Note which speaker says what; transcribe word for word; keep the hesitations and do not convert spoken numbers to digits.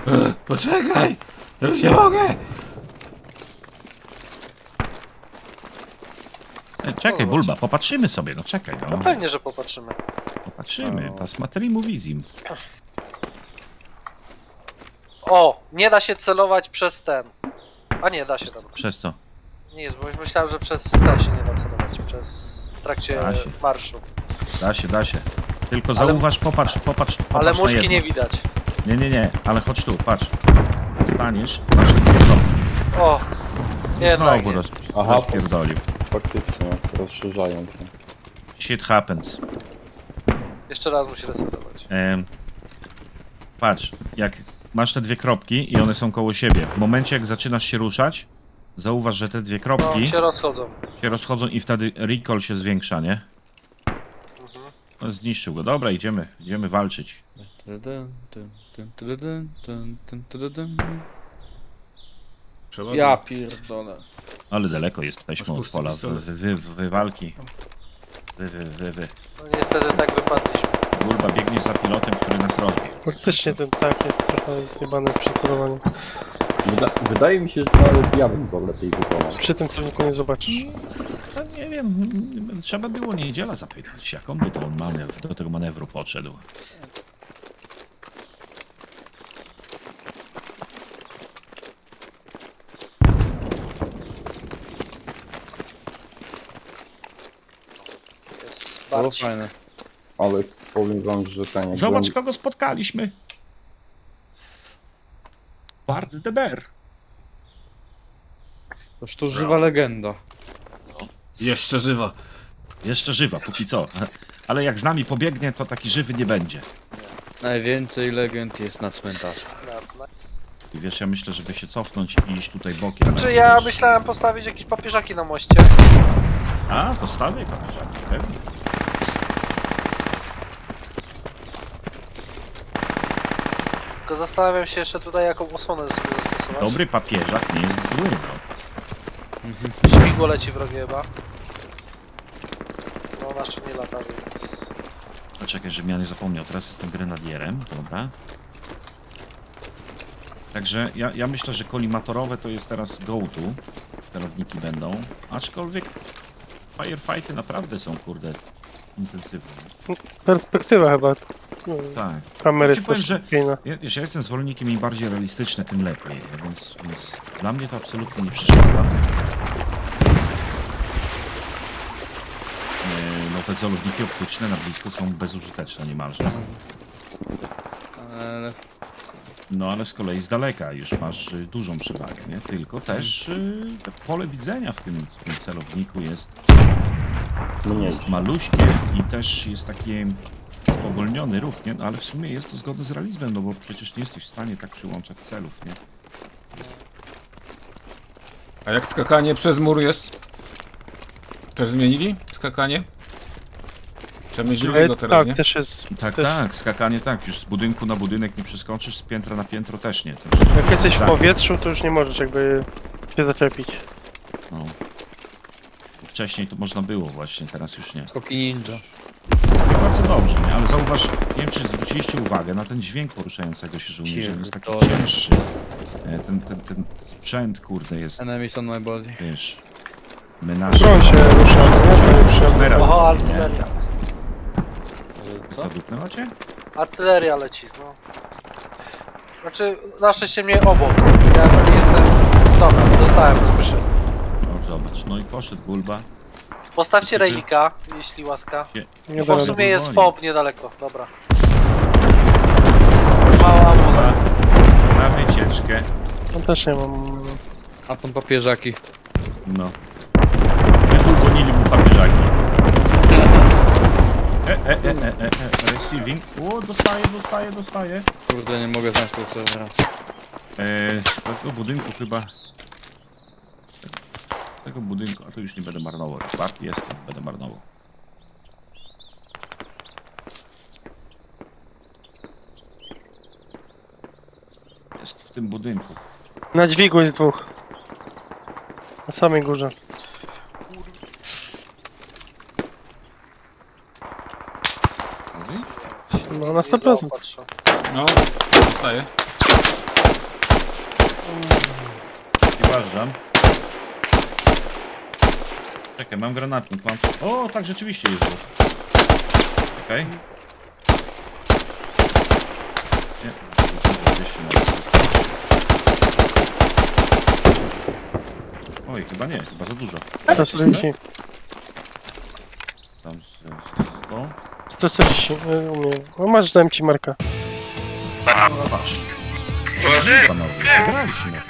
Speaker 1: Poczekaj! Już nie mogę!
Speaker 2: E, czekaj, Bulba, popatrzymy sobie, no czekaj. No,
Speaker 3: No pewnie, że popatrzymy.
Speaker 2: Popatrzymy,
Speaker 1: No.
Speaker 2: pas materimu wizim.
Speaker 3: O! Nie da się celować przez ten. A nie, da się tam.
Speaker 2: Przez co?
Speaker 3: Nie jest, bo myślałem, że przez te się nie da celować. Przez... w trakcie
Speaker 2: Da się.
Speaker 3: marszu.
Speaker 2: Da się, da się. Tylko
Speaker 3: Ale-
Speaker 2: zauważ, popatrz, popatrz, popatrz
Speaker 3: Ale
Speaker 2: na
Speaker 3: muszki
Speaker 2: jedno.
Speaker 3: nie widać.
Speaker 2: Nie, nie, nie, ale chodź tu, patrz. Staniesz, masz dwie kropki.
Speaker 3: O! Jednak
Speaker 2: Znowu
Speaker 3: nie.
Speaker 2: roz,
Speaker 4: Aha.
Speaker 2: rozpierdolił.
Speaker 4: Faktycznie, rozszerzają się.
Speaker 2: Shit happens.
Speaker 3: Jeszcze raz musi resetować.
Speaker 2: Em, patrz, jak masz te dwie kropki i one są koło siebie. W momencie jak zaczynasz się ruszać, zauważ, że te dwie
Speaker 3: No,
Speaker 2: kropki
Speaker 3: się rozchodzą.
Speaker 2: się rozchodzą i wtedy recall się zwiększa, nie?
Speaker 3: Mhm.
Speaker 2: No, zniszczył go. Dobra, idziemy, idziemy walczyć.
Speaker 1: Trzeba
Speaker 5: Ja pierdolę.
Speaker 2: Ale daleko jesteśmy
Speaker 1: Masz
Speaker 2: od
Speaker 1: pusty
Speaker 2: pola.
Speaker 1: pistolet.
Speaker 2: Wy, wy, wy, wy walki. Wy, wy, wy, wy.
Speaker 3: No niestety tak wypadliśmy.
Speaker 2: Bulba, biegniesz za pilotem, który nas rozbił.
Speaker 6: Faktycznie ten tak jest trochę zjebany przy celowaniu.
Speaker 4: Wyda wydaje mi się, że nawet ja bym to lepiej wykonał.
Speaker 6: Przy tym celowniku nie zobaczysz.
Speaker 2: No, nie wiem, trzeba było Niedziela zapytać, jaką by to on manewr, do tego manewru podszedł.
Speaker 3: Jest
Speaker 5: Było
Speaker 3: bardziej.
Speaker 5: fajne.
Speaker 4: Ale powiem wam, że ten... jak
Speaker 2: Zobacz,
Speaker 4: byłem-
Speaker 2: kogo spotkaliśmy. Bard de Ber.
Speaker 5: Toż to żywa legenda.
Speaker 1: Jeszcze żywa.
Speaker 2: Jeszcze żywa, póki co. Ale jak z nami pobiegnie, to taki żywy nie będzie.
Speaker 5: Najwięcej legend jest na cmentarzu.
Speaker 3: No,
Speaker 2: Ty wiesz, ja myślę, żeby się cofnąć i iść tutaj bokiem.
Speaker 3: Znaczy ja myślałem postawić jakieś papieżaki na moście.
Speaker 2: A, to stawię papieżaki, pewnie.
Speaker 3: Tylko zastanawiam się jeszcze tutaj jaką osłonę sobie zastosować.
Speaker 2: Dobry papieżak nie jest zły, no.
Speaker 3: Śmigło leci wrogie chyba. No ona jeszcze nie lata, więc...
Speaker 2: A czekaj, żebym ja nie zapomniał, teraz jestem grenadierem, dobra. Także ja, ja myślę, że kolimatorowe to jest teraz go-to. Sterowniki będą. Aczkolwiek firefighty naprawdę są, kurde, intensywne.
Speaker 6: Perspektywa chyba.
Speaker 2: Tak.
Speaker 6: Kamery
Speaker 2: Ja ci powiem, że
Speaker 6: statystykiejna.
Speaker 2: ja, wiesz, ja jestem zwolennikiem im bardziej realistyczne, tym lepiej, więc, więc dla mnie to absolutnie nie przeszkadza. E, No te celowniki optyczne na blisko są bezużyteczne niemalże.
Speaker 5: Ale
Speaker 2: No ale z kolei z daleka już masz y, dużą przewagę, nie? Tylko też y, to pole widzenia w tym, w tym celowniku jest,
Speaker 4: Mnie
Speaker 2: jest maluśkie i też jest takie spowolniony ruch, nie? No, ale w sumie jest to zgodne z realizmem, no bo przecież nie jesteś w stanie tak przyłączać celów, nie?
Speaker 1: A jak skakanie przez mur jest? Też zmienili skakanie? Trzeba mieć drugiego teraz,
Speaker 6: tak,
Speaker 1: nie?
Speaker 6: też jest.
Speaker 2: Tak,
Speaker 6: też.
Speaker 2: tak, skakanie tak, już z budynku na budynek nie przeskoczysz, z piętra na piętro też nie. To już,
Speaker 6: Jak jesteś w
Speaker 2: tak,
Speaker 6: powietrzu, to już nie możesz jakby się zaczepić.
Speaker 2: no. Wcześniej to można było właśnie, teraz już nie.
Speaker 5: skoki ninja.
Speaker 2: Bardzo dobrze, nie? Ale zauważ, nie wiem czy zwróciliście uwagę na ten dźwięk poruszającego się żołnierza, on jest taki
Speaker 5: Pierdolę.
Speaker 2: cięższy. E, Ten, ten, ten sprzęt, kurde, jest,
Speaker 5: Enemies on my body.
Speaker 2: wiesz, menaż.
Speaker 6: Broń się rusza, nie? To nie
Speaker 2: Teraz.
Speaker 3: Oho, artyleria.
Speaker 2: Co? Zadupnęła cię?
Speaker 3: Artyleria leci, no. Znaczy, na szczęście mnie obok. Ja nie jestem... Dobra, dostałem bezpośrednio.
Speaker 2: No zobacz, no i poszedł Bulba.
Speaker 3: Postawcie relika, jeśli łaska.
Speaker 6: Nie
Speaker 3: Bo
Speaker 6: da
Speaker 3: w
Speaker 6: rady.
Speaker 3: sumie jest
Speaker 2: Wolniej.
Speaker 3: fob niedaleko, dobra. Mała
Speaker 2: Dobra,
Speaker 3: amuna.
Speaker 2: na wycieczkę.
Speaker 6: No też nie mam.
Speaker 5: A tam papieżaki.
Speaker 2: No. Jak uwolnili mu papieżaki. E, e, e, e, e, e, receiving. O, dostaje, dostaje, dostaje.
Speaker 5: Kurde, nie mogę znać tego serwera.
Speaker 2: Eee, z tego budynku chyba... Z tego budynku, a to już nie będę marnował. Bart jest, to będę marnował. Jest w tym budynku.
Speaker 6: Na dźwigu jest dwóch. Na samej górze.
Speaker 2: Mówię?
Speaker 6: No na sto procent.
Speaker 3: Zaopatrzę.
Speaker 1: No, zostaje.
Speaker 2: Uważam. Czekaj, mam granatnik, mam... O, tak rzeczywiście jest. Okej. Nie, gdzieś się ma. Oj, chyba nie, chyba za dużo.
Speaker 6: sto czterdzieści.
Speaker 2: Tam z... sto.
Speaker 6: sto czterdzieści. e, u mnie. No masz, dałem ci marka.
Speaker 2: Panowie, wygraliśmy.